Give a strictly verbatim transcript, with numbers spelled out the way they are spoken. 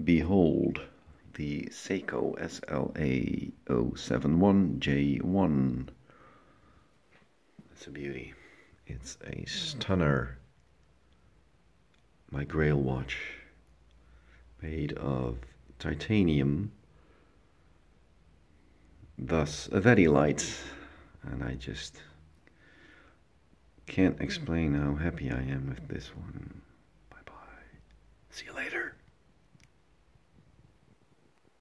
Behold the Seiko S L A zero seven one J one. It's a beauty. It's a stunner. My Grail watch, made of titanium, thus very light, and I just can't explain how happy I am with this one. Bye bye. See you later.